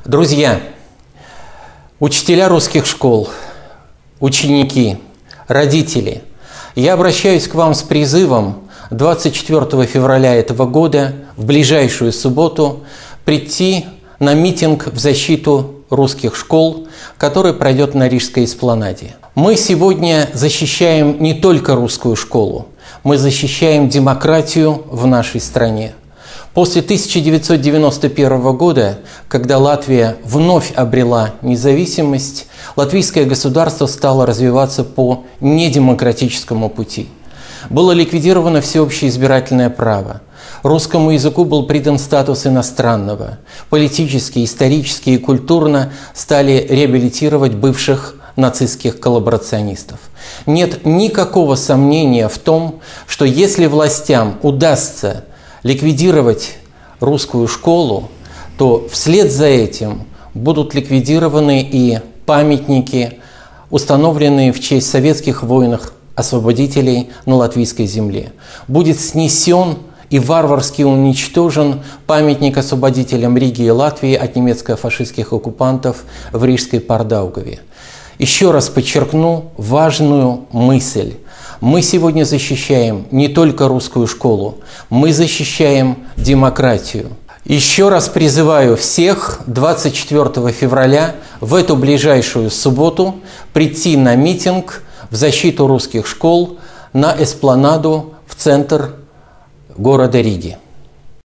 Друзья, учителя русских школ, ученики, родители, я обращаюсь к вам с призывом 24 февраля этого года, в ближайшую субботу, прийти на митинг в защиту русских школ, который пройдет на Рижской эспланаде. Мы сегодня защищаем не только русскую школу, мы защищаем демократию в нашей стране. После 1991 года, когда Латвия вновь обрела независимость, латвийское государство стало развиваться по недемократическому пути. Было ликвидировано всеобщее избирательное право. Русскому языку был придан статус иностранного. Политически, исторически и культурно стали реабилитировать бывших нацистских коллаборационистов. Нет никакого сомнения в том, что если властям удастся ликвидировать русскую школу, то вслед за этим будут ликвидированы и памятники, установленные в честь советских воинов-освободителей на латвийской земле. Будет снесен и варварски уничтожен памятник освободителям Риги и Латвии от немецко-фашистских оккупантов в Рижской Пардаугаве. Еще раз подчеркну важную мысль. Мы сегодня защищаем не только русскую школу, мы защищаем демократию. Еще раз призываю всех 24 февраля в эту ближайшую субботу прийти на митинг в защиту русских школ на эспланаду в центр города Риги.